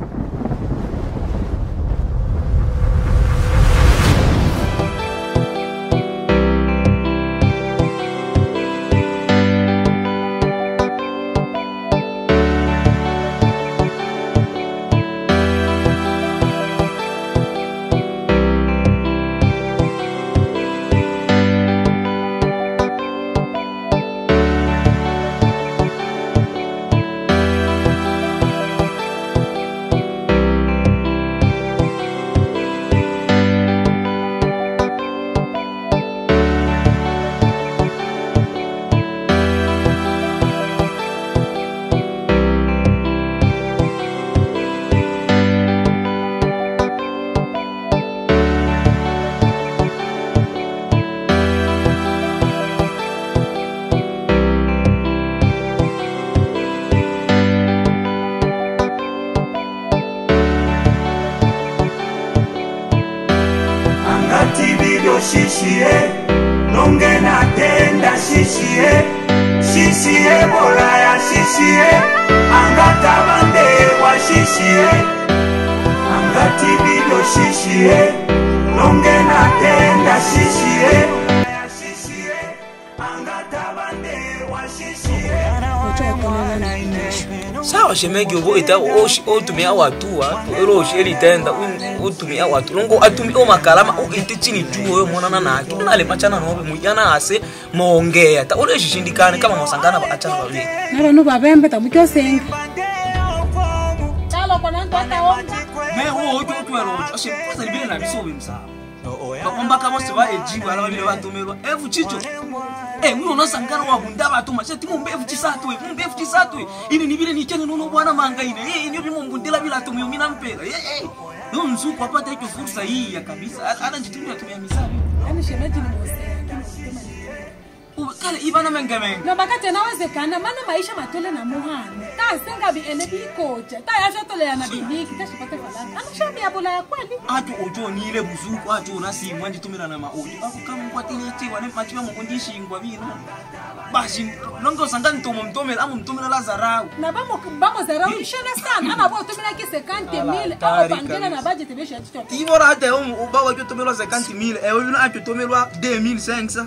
SHISHIE, nongena tenda SHISHIE, SHISHIE bola ya SHISHIE, angata bande wa SHISHIE, angati bido SHISHIE, nongena tenda SHISHIE, SHISHIE, angata bande wa SHISHIE. Sawa shemegi ubo ita otumia watu wa ero sheli tenda otumia watu longo atumi o makalama o ititini tu oyo monana na kina le machana no mujana ase moongea ta ole shishindikane kama mosangana ba achana ba we nalo no babembe ta mukyo senga talo kona ntota o me o to ero o se pasa libele na biso bimsa bakomba kama se ba ejiwa ala bile batumelwa evu chicho mwe no sangana wa bunda batu macheti mumbevu chisatu ini nibile ni chene no bwana manga ine ni bimo mbundela bila tumyo mina mpela no nzuko apata hiyo fursa hii ya kabisa ana jitumia tumia misabi ani shemeji ni mose kale ibana mengemenga no bakate nawezekana mana maisha matole na muhani ta senga bi enebi koja ta ya shotole ya nabiniki ta shipate falana ana shabi ya bola ya kweli atu ojo ni ile buzuko atu nasi mwanje tumira na maojo akukama kwatini ti wane machiwa mukundishi ngwa bino basi longo sangani mtomela amu mtomela lazarau na bamo zarau shana sana ama bo tumela ki 50000 au bangela na budget besha tito tibora hata ubawa kyo tumela 50000 ewe bino atu tomelwa 2500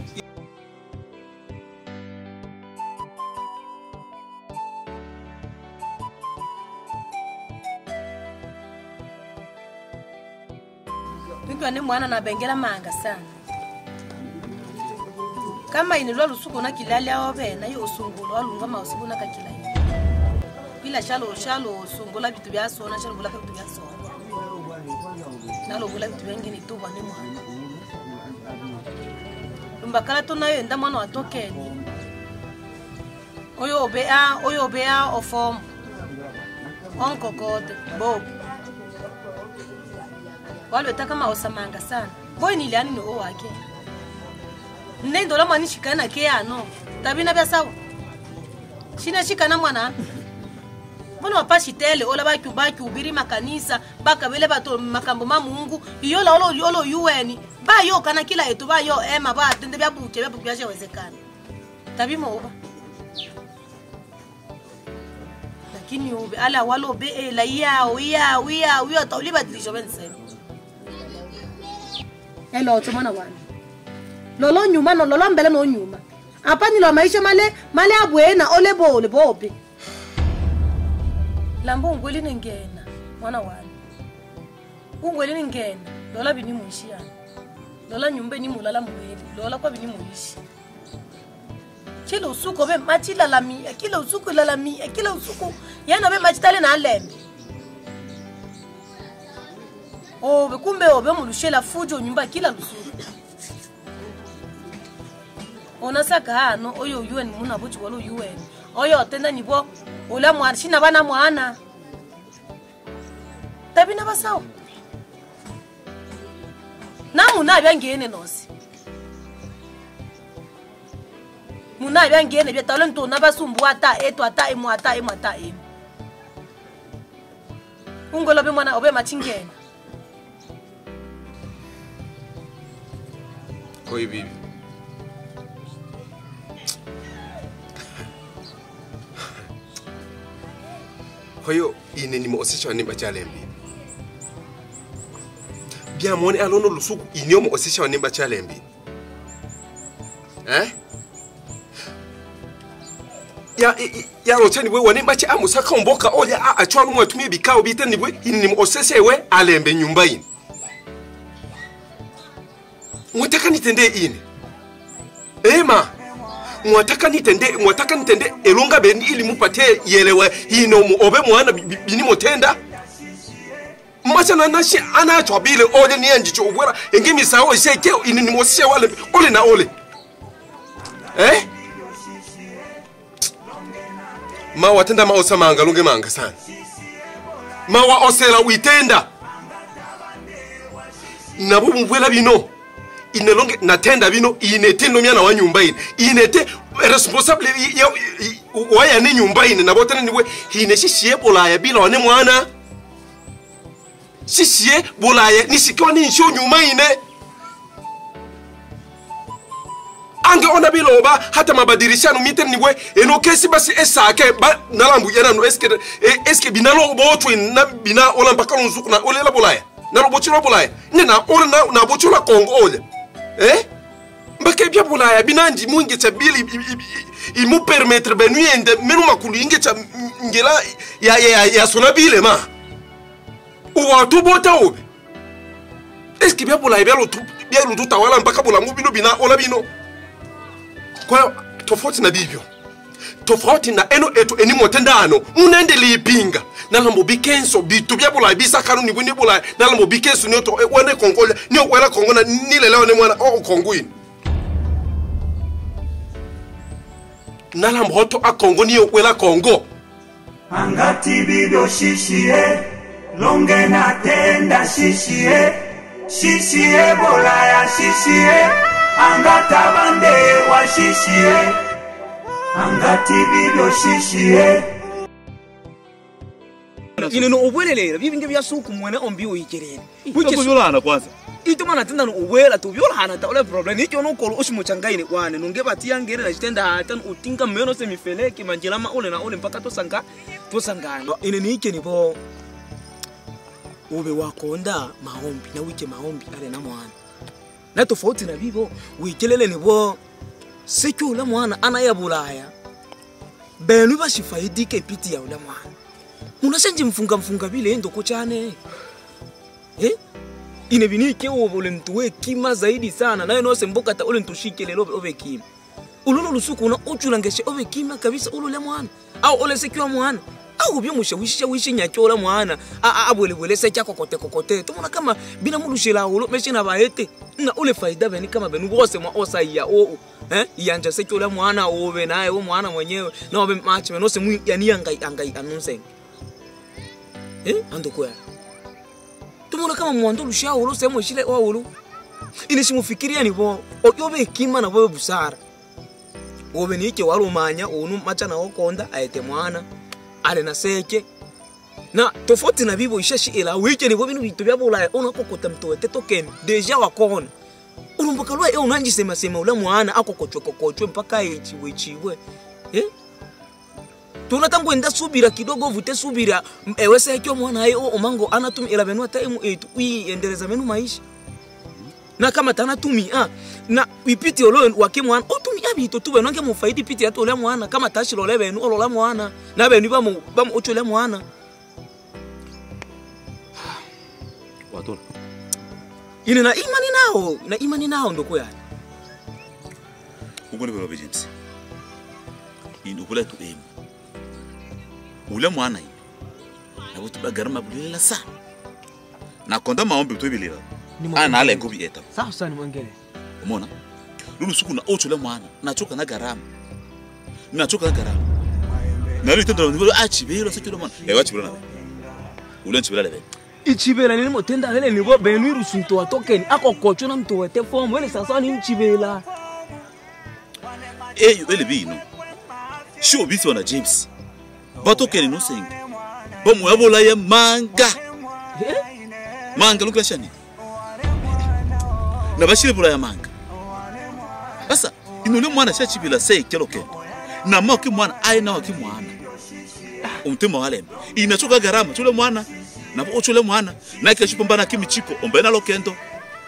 Ni mwana na bengela manga sana. Kama inilwa lusuku na kilali aobe na yo usungulo walunga mausibu na kakila hiyo. Bila shalo usungula vitu vya sona shalo bula vitu vya sona. Nalo bula vitu vingi ni tuba ni mwana. Mbakala tunayo enda mwana watokeni. Oyo bea ofom. Onko kote bob. Wale kama osamanga sana. Boy niliani no wake. Nendo la mani shikana ke ano. Tabina bya sawa. Shina shikana mwana. Mbona wapashi tele ola baki ubiri makanisa baka bele bato makambo ma Mungu. Iyo la olo UN. Ba yo kana kila etu ba yo ema ba atende bya buke bya bukyaje wezekana. Tabimo oba. Lakini ube ala walo be la ya tauliba dilisho bense. Hello tumana wana lolo nyuma no lolo mbele no nyuma apa ni lo maisha male abwena ole bobe lambo ngweli ningena mwana wana ungweli ningena lola bini muishia lola nyumba ni mulala mweli lola kwa bini muishi kila usuko be machila lami kila usuko lalami kila usuko yana be machitale na alembe kumbe obe mulushela fujo nyumba kila lusuru. Onasaka hano oyo UN muna buchi walo UN. Oyo tenda nibo ula mwarishina bana mwana. Tabina basawo. Na muna byangene nosi. Muna byangene bya talento na basumbu ata etu ata emu ata emu ata emu. Ungolo be mwana obe machingene. Koi bibi. Kwa hiyo ine ni muosesha wanimba chalembi. Bia mwone alono lusuku inyo muosesha wanimba chalembi. Ya rochani we wanimba cha amusaka mboka oya achwanu mwatumie bikao biteni we ini ni muosesha we alembe nyumba ini. Mwataka nitende ini. Ema. Mwataka nitende elonga bendi ili mupate yelewe hino obe mwana bini motenda. Machana nashi anachwa bile ole ni anjicho ubwera engimi sawo iseke ini ni mosesha wale ole na ole. Ma watenda maosa manga lunge manga sana. Ma wa osela uitenda. Nabu mbwela bino. Inelonge natenda bino inetendo myana wa nyumba ine. Inete responsable waya ni nyumba ine nabotana niwe hine shishie bolaya bila wane mwana. Shishie bolaya nishikiwa ni nsho nyumba ine. Ange ona biloba hata mabadirishano miten niwe eno kesi basi esake ba nalambu yana no eske binalo botwe na bina ola mpaka nzuku na olela bolaya na robochula bolaya nina ola na bochula kongo ole mbake bya bolaya binanji mwinge cha bili imu permettre benuende menu makulu inge cha ngela ya sona bile ma uwa tu bota obe eske bya bolaya bya lutu tawala mpaka bolangu bino bina ola bino. Kwa tofauti na bibyo. Tofauti na eno etu eni motendano. Unende liipinga. Nalambo bikenso bitu bya bula bisa kanu ni buni bula. Nalambo bikenso ni oto wane kongola. Ni wela kongona nilelewa ni mwana konguini. Nalambo hoto akongo ni wela kongo. Angati bibyo shishie. Longe na tenda shishie. Shishie bola ya shishie. Angata bande wa shishie. Angati bibyo shishie. Ine no obwelelera bibinge byasuku mwene ombi uyikerere. Kucho byolana kwanza. Ito mana tenda no obwela tu byolana ta ole problem nicho no kolo oshimochangaine kwane nonge batia ngere na chitenda hata utinga meno semifeleke manjela ma ole na ole mpaka tosangana. Ine nike ni bo ube wakonda maombi na wike maombi ale na mwana. Na tofauti na bibo wikelele ni bo sekyo ula mwana anayabulaya benu bashifaidike piti ya ula mwana unashenje mfunga bile ndoko chane ine binike ule mtuwe kima zaidi sana nayo nose mboka ta ule ntushike lelo obe kima ulolo lusuku una uchulangeshe obe kima kabisa ule mwana au ole sekyo mwana au byo mushawishi nyachola mwana abwele secha kokote tumona kama bina mulushela ulo meshina baete na ule faida beni kama benu bose mwa osaiya yanja sechola mwana obe naye wo mwana mwenyewe na obe machi benose mu yani angai anunse ando kwa tumona kama mwando lusha ulo semo shile wa ulo inisimufikiria ni bo oyobe kima na bo busara obe nike warumanya unu macha na okonda aete mwana ale na seke na tofauti na bibo ishashi ela wike ni bobinu bitu bya bolaya ona kokota mtowete token deja wakona urumbukalwa unanji sema ula mwana akokochwe mpaka echiwe tunatangu enda subira kidogo vute subira ewe seke mwana ayo omango anatumi ela benu ataimu etu endeleza menu maisha na kama tanatumi na ipiti olo wakimwana otumi abito tube nonke mufaidi piti ato ole mwana kama tashilo le benu olola mwana na benu bamu ochole mwana watola ine na imani nao ndoko ya ukole belo James indukula tu ule mwana na butu bagarama bulela sana na konda maombi tu bilela ana ale ngobi eta sawa sana mwangele umeona lulu suku na ocho le mwana nachoka na garama na lulu tendo ndivyo achibelo sekelo mwana wachibelo na ule nchibela lebe ichibela ni motenda lele ni bo benu rusunto atokeni akokocho na mto wete form wele sasa ni nchibela ele bino show bisi wana James batokeni no sengi bomu yabola ya manga lukla shani na bashire bula ya manga sasa inule mwana shachibila sei keloke na maki mwana aina waki mwana umtima walembe inachoka garama chule mwana na ochule mwana na ikashipambana kimichiko ombena lokendo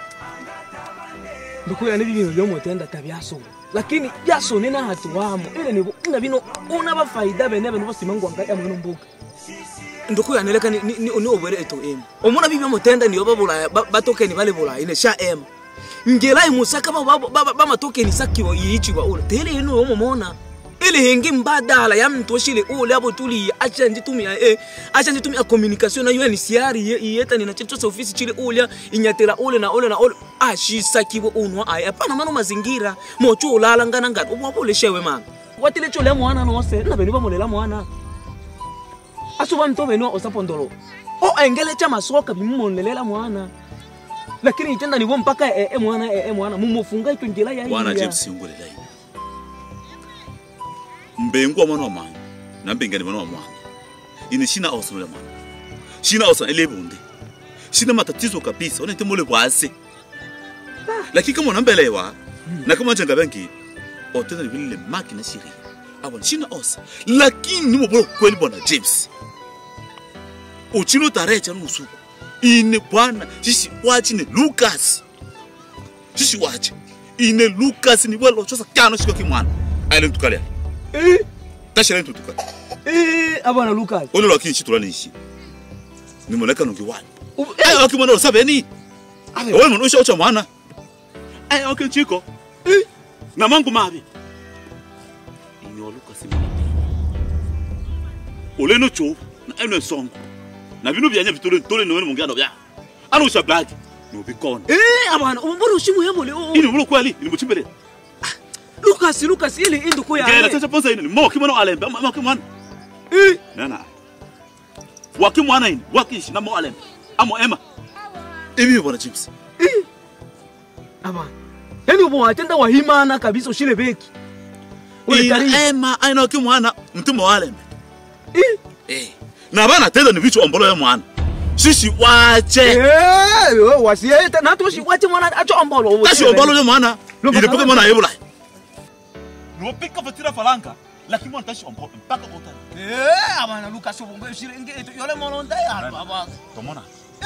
ndikuya n'ibintu byo mutenda tabyaso lakini byaso nena hatu wamo ile nibo ina bino una bafaida bene bose mangwanga ya mwana mbuga ndikuya neleka ni obere eto em omuna bibyo mutenda niyo babula batokeni bale bula ine sha em ngela imusaka ba matokeni sakiro yichwa ule tele ino omomona ile hengi mbadala ya mtu oshile ule abo tuli acha njitumia communication na UNHCR yeta nina cheto ofisi chile ule inyatela ule na ule ashisakiwe unwa aya pana mano mazingira mocho ulala ngana ngati obole shewe mama watile chole mwana no se na beni bamolela mwana asuba mto beno osapondolo engele cha masoka bimumolelela mwana lakini itenda nibo mpaka mwana mumufunga itungela ya bwana James ngolela mbengu wa mwana wa mwana na mbengani mwana wa mwana ini shina awesome mwana shina awesome elebunde shina matatizo kabisa ona ntemole bwase lakini kama unambelewa na kama njanga banki otena vile makina shiri abona shina awesome lakini ni mobolo kweli bwana James uchino tarecha nusuku ine bwana sisi wachi ne Lucas sisi wachi ine Lucas ni welo chosa kano shiko kimwana aile mtukalia tashira ntutuka abana Lucas ole lwaki chitula nishi ni moleka nongi wani akimwana usabeni wewe mwana usha mwana okay chiko na mangu mabi ini Lucas ole no cho na eno song na bino byanya bitole tole no mungana bya ana usha black no bikona abana umbona ushimu yebole ini bulo kwali ini muchimbele Lucas ile induko ya ngela tata ponza ini mo kimwana alembe mo kimwana nana wakimwana ini wakishi na mo alembe amo ema ibi bwana James aba yani ubo atenda wahimana kabisa ushile beki ema aina kimwana mtimo alembe na bana tenda ni vitu ombolo ya mwana sisi wache wasieta na toshi wache mwana acho ombolo tashi ombolo ya mwana ile peke mwana yebula Nopika fatira falanga lakini mwana tashi ombolo mpaka kota abana Lucas obombe shirenge yole molonda ya baba tomona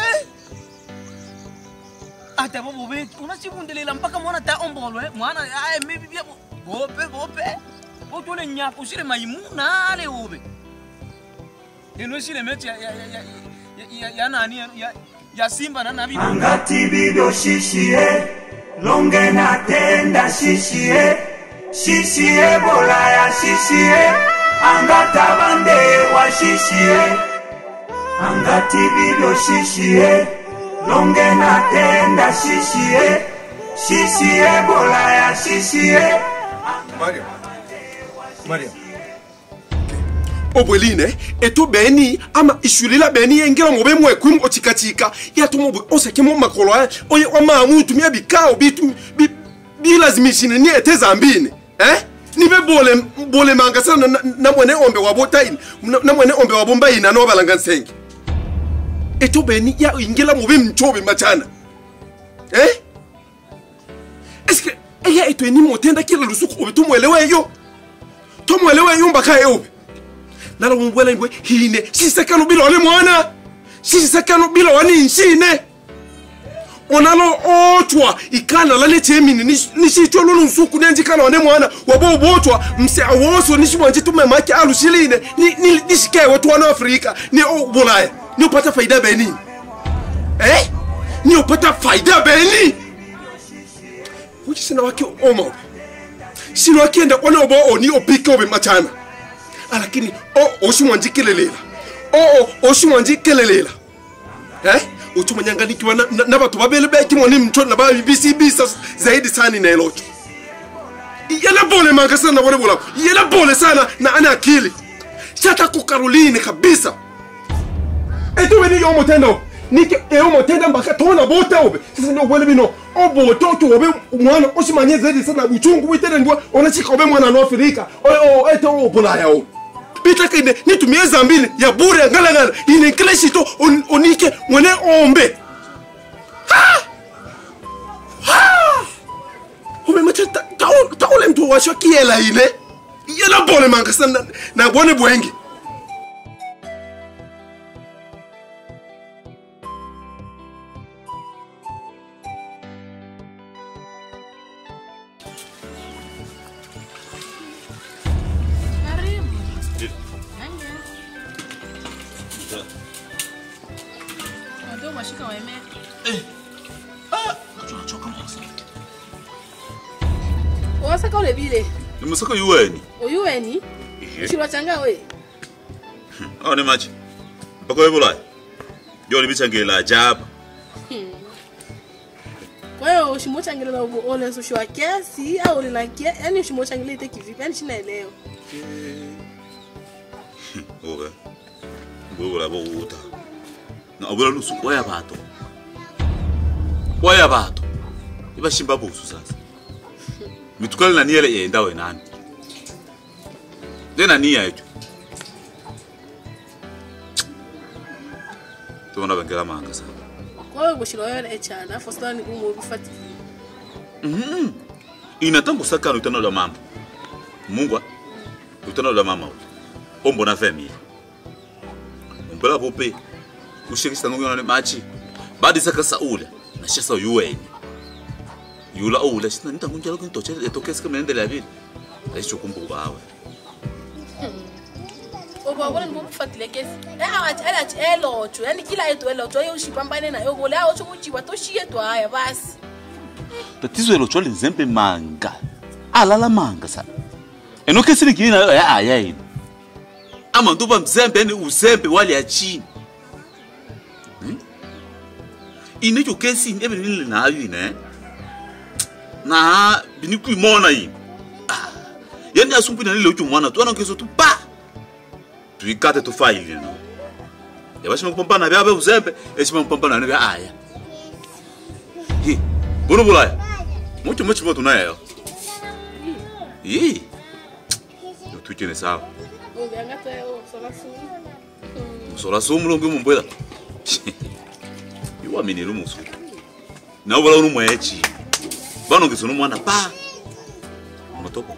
ata bobo be unasibundelela mpaka mwana ta ombolo mwana maybe bope otole nyako shire maimuna ale obe eno shire mechi ya nani ya Simba na nabi angati bibyo shishie longe na tenda shishie shishie bola ya shishie angata bande wa shishie angati bibyo shishie longe na tenda shishie shishie bola ya shishie Maria obweline eto beni ama ishulila beni engela ngobe mwe kwim ochikatika ya to mobwe oseke mo makolo oye wa mamu tumia bikao bilazimishine ni etezambine nibe bole manga sana na mwene ombe wabotaini na mwene ombe wabomba ina no balanga nsenge eto beni ya ingela ngobe mchobe machana eske eya eto ni motenda kila lusuku obe tumwelewe yo mbaka yobe nala mbwela ngwe hine sisekano bila wale mwana sisekano bila wani nshine onalo otwa ikana lale chemini nishitwa lolo nsuku nenjikana wane mwana wabo botwa mse awoso nishimwanje tume maki alushiline nishike watu wana Afrika ni bolaya ni upata faida beni ni upata faida beni uchi sina waki oma sino waki enda wane obo oni opika obe machana lakini oshimwanje kelelela uchumanyanga nikiwa na watu babele beki mwani mchoni na babi bisa zaidi sana inaelocho yela bole manga sana na wale bola yela bole sana na ana akili shata ku Caroline kabisa eto weni yo motendo nike motenda mbaka tona bota obe sasa ndio wale bino obo toto obe mwana oshimanye zaidi sana uchungu witene ndio onachika obe mwana no Afrika eto bola yao pita kende nitumie zambili ya bure ngala ine kleshito onike mwene ombe umemacha taole mtu washo kiela ine yela bole manga sana na bone bwengi Ndio mashika wa eme. Tunachoka mwanzo. Wasaka ule bile. Nimusaka UN. UN? Shiro changa we. Ne machi. Mpaka wewe bulaya. Ndio nibichangela ajabu. Kwa hiyo ushimochangela ole ushwa kiasi au linakia, yani ushimochangela ite kivipi? Yani sinaelewa. Okay. Bora bota. Na obula lusu kwaya bato. Kwaya bato. Ibashimba busu sasa. Mitukali na niele yenda we nani? Dena nia yetu. Tuona bengela manga sana. Kwa hiyo bushiro yona echana fosta ni umu bifati. Inatangu saka lutano la mama. Mungwa. Lutano la mama. Ombo na famille. Ombela pope. Ushirikisha ngongona ne machi. Badi saka saula. Na shasa UN. Yula oula sina nitangunjalo kuntoche etokesika menende la ville. Aisho kumbuka awe. Oba wala ni bufatile kesi. Ati elocho, yani kila yetu elocho yo ushipambane na yo gole acho kuchiwa toshie to haya basi. Tatizo elocho lenzembe manga. Alala manga sana. Enokesi likina ya ina. Ama nduba mzembe ni uzembe wali ya chini. Inejo kesi ebe nile na ayu ine. Na biniku imona yi. Yani asumpi na nile uchu mwana tu ana keso tu pa. Tuikate tu faili no. Yabashima kupampana byabe uzembe, eshima kupampana ne bya aya. Hi. Bono bulaya. Mucho moto na yo. Hi. Yo tuchene sawa. Ngangata yo sola sumu. Sola sumu longo mumbwela. Yo amini rumusu. Na ubala unu mwechi. Bano ngisonu mwana pa. Motopo.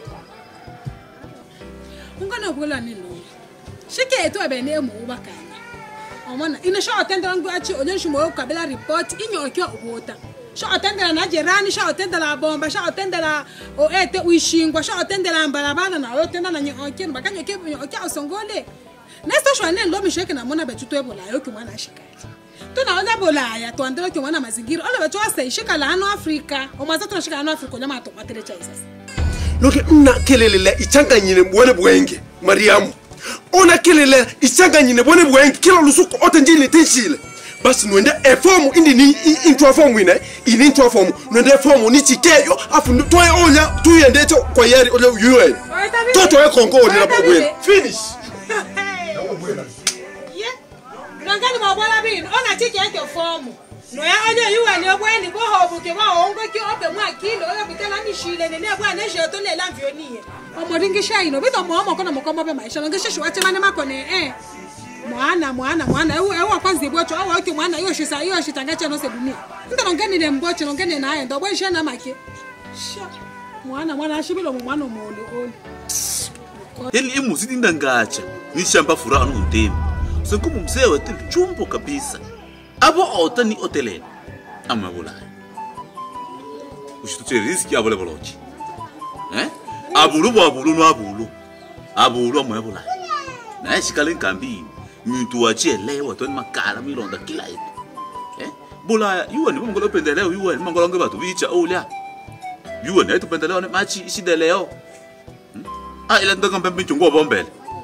Ungana bwela ni lo. Shike eto abene mu ubakanya. Omana ina sha atendera ngu achi onye shimo kabela report inyo okyo obota. Sha atendera na jerani, sha atendera bomba, sha atendera o ete uishingwa, sha atendera mbalabala na yo tenda na nyokyo bakanya ke okyo osongole. Nesto shwane lo misheke na mona betuto ebola yo ki mwana shikali. Tuna ona bola ya to andelo ki mwana mazingira. Ole betu ase shika la ano Afrika. O mazato na shika la ano Afrika nyama to matele cha isasa. Loke mna kelele ichanganyine bwene bwenge Mariamu. Ona kelele ichanganyine bwene bwenge kila lusuku otenjile tenshile. Basi nwende efomu indi ni into formu ine ini into formu nwende efomu ni chikeyo afu toye onya tuyende cho kwa yeri ole UN. Toto e kongo ole la bwene. Finish. Yeah. Ngani mabwala bin ona chike yake formu. No ya onye UN obweni bo hobuke ba ongo ki ope mwa kilo oyo bitela ni shile ne bwa ne je to le lamvio niye. Omoringi shaino bito momo kona mokomba be maisha ngeshe shwache mane makone mwana ewa kwanza ibwocho awa oki mwana yo shitangacha no se dunia. Ndo ngeni le mbocho ngeni naye ndo bwe shena make. Sha. Mwana ashibilo mwana omole oli. Yeli imuzi ndangacha. Ni shamba fura anu ndemi. Senkumu mzee wetu chumbo kabisa. Abo otani otele. Amabula. Ushitutse riski abole bolochi. Abulu no abulu. Abulu amabula. Na eshikale nkambi. Mtu achele watoni makala milonda kila yetu. Bula yuwa ni mongolo pendeleo yuwa ni mongolo ngebatu bicha olia. Yuwa ni pendeleo ne machi isideleo. Ila ndanga mpembe chungo bombele.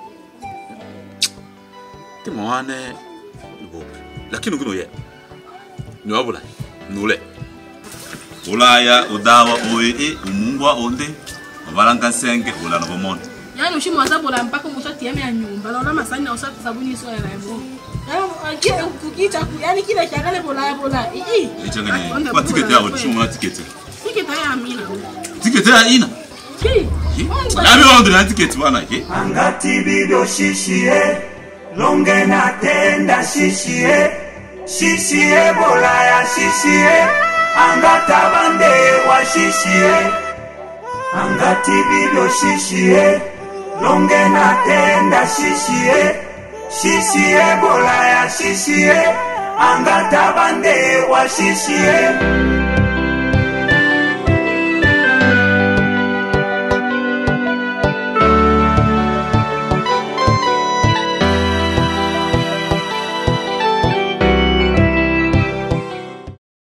Timwane bobe. Lakini ngino ye. Ni wabula. Nule. Ulaya udawa oe umungwa onde. Mabalanga senge ula no bomonde. Yani ushimo wazabola mpaka mushati yame ya nyumba. Laona masani na usati sabuni so ya naimo. Yani kukicha yani kile kiangale bola. Ichanganye. Kwa tiketi yao nishimo na tiketi. Tiketi ya amina. Tiketi ya ina. Nami wando na tiketi bana ke. Angati bido shishie. Longe na tenda shishie. Shishie bola ya shishie. Angata bande wa shishie. Angati bido shishie. Longe na tenda shishie. Shishie bola ya shishie. Angata bande wa shishie.